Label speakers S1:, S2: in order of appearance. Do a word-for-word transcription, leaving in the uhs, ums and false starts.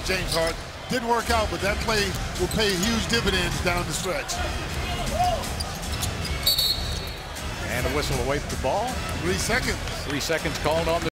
S1: James Hart. Didn't work out, but that play will pay huge dividends down the stretch.
S2: And a whistle away from the ball.
S1: Three seconds.
S2: Three seconds called on the